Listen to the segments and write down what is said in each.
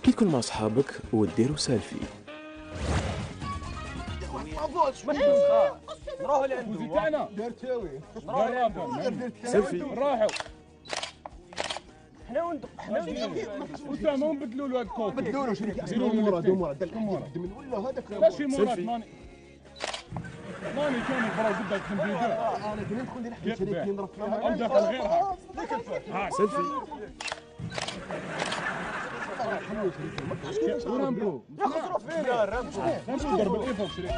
كي تكون مع صحابك وديروا سيلفي. نروحوا لعندهم تاعنا درتاوي سيلفي. نروحوا حنا اسامه ونبدلوا له هاد الكوفي بدلوا له شريك ديروا له مراد مراد ومراد من ولا هذاك ماشي مراد سيلفي. ماني كان البراو قدام الكمبيوتر انا كنت ندخل نحكي شريك نضرب او داخل غيرها سيلفي. ورامبو ياخذ فينا رامبو ضرب الايفوك شريك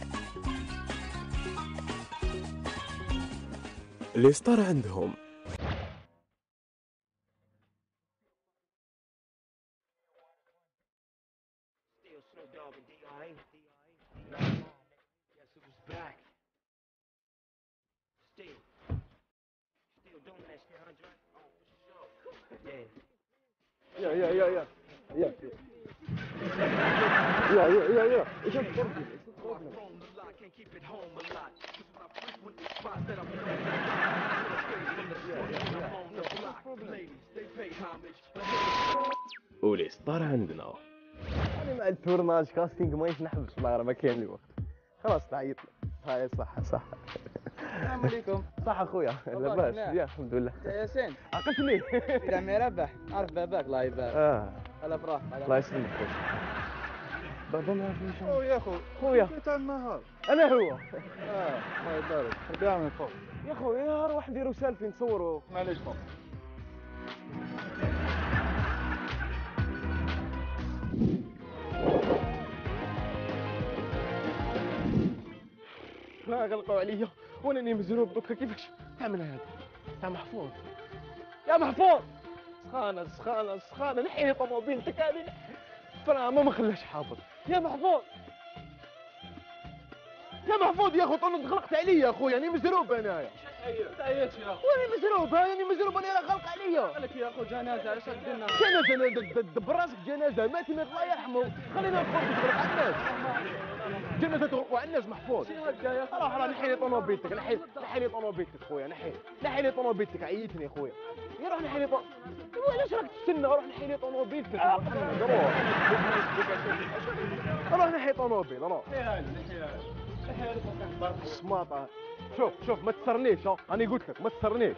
اللي صار عندهم واللي صار عندنا انا مع التورناج كاستينغ ما نحبش والله ما كاين لي وقت خلاص تعيط هاي صح السلام عليكم. صح اخويا لاباس مزيان الحمد لله ياسين عقلتني الى مربح عارف باباك الله يبارك على فرح الله يسلمك خويا بابا ما فيش يا خويا تاع النهار انا هو الله يبارك ربي من فوق يا خويا نروح نديرو سيلفي نصورو معليش فوق ما غلقوا عليا وانا مزروب دوكا كيفاش تعمل هذا تاع محفوظ يا محفوظ سخانه نحي طوموبيلتك هذه فرامه ما خلاش حافظ يا محفوظ يا اخو طول غلقت عليا اخويا راني مزروب انايا تعيط يا اخو راني مزروب انا غلق عليا قالك يا اخو جنازه علاش درنا جنازه دبر راسك جنازه مات الله يرحمه خلينا نخرج تغرق على الناس جنازه تغرق على الناس محفوظ روح نحي لي طوموبيلتك نحي لي طوموبيلتك خويا نحي لي طوموبيلتك عيتني خويا روح نحي لي علاش راك تستنى روح نحي لي طوموبيلتك روح نحي طوموبيل روح السماطه شوف ما تسرنيش انا قلت لك ما تسرنيش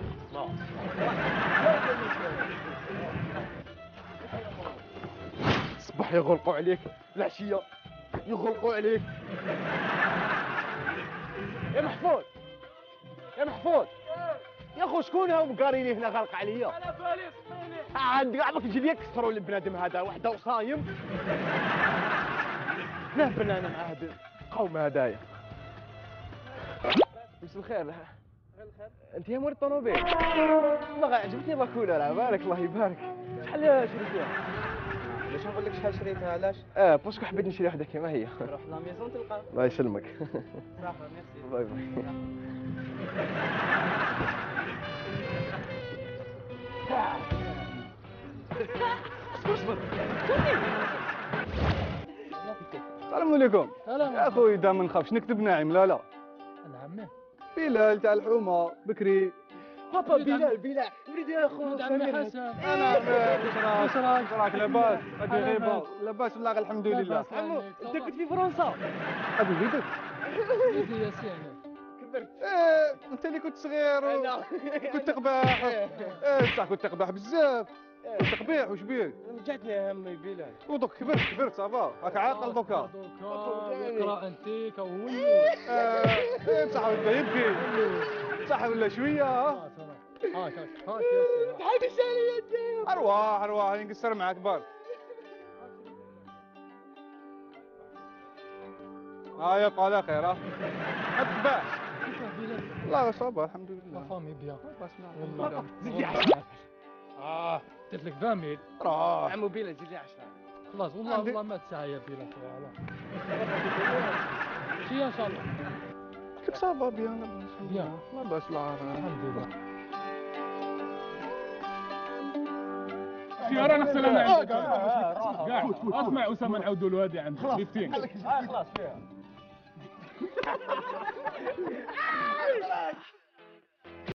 الصباح يغلقوا عليك العشيه يغلقوا عليك يا محفوظ يا خو شكون هاهم قاريني هنا غلق عليا انا فاليس عاد كاع ما تجي لي يكسروا البنادم هذا وحده وصايم لا بنانا مع هذا القوم هذايا مساء الخير انت يا مول الطوموبيل والله عجبتني باكولا راه بارك الله يبارك شحال شريتيها باش نقول لك شحال شريتها علاش باسكو حبيت نشري وحده كيما هي روح لا ميزون تلقى الله يسلمك صافا ميرسي باي باي السلام عليكم يا اخوي دا ما نخافش نكتب ناعم لا انا عمي بلال تاع الحومه بكري بابا بلال وليدي يا خو عمي حسن انا واش راك لاباس هادي غيبه لاباس والله الحمد لله عمو انت كنت في فرنسا ابو وليدك وليدي ياسين كبرت انت اللي كنت صغير كنت قباح بصح كنت قباح بزاف كنت قبيح وش بيك رجعتني همي بلال ودوك كبرت صافا راك عاقل دوكا يقرا انتيك وولو بصح ولا يبكي صح ولا شويه هاك ياسين تعال سالي يدي ارواح نقصر معاك بارك يبقى على خير ما تتباعش لا صافا الحمد لله فامي بيان والله زيد لي 10 قلت لك 20 روح عمو بلال زيد لي 10 خلاص والله ما تسعى يا بلال شي ان شاء الله كيف صافا بيان بيان ما باش العار الحمد لله يا رانا السلام عليكم كاع اسمع اسامه نعاودوا له هذه عند ليفتين خلاص فيها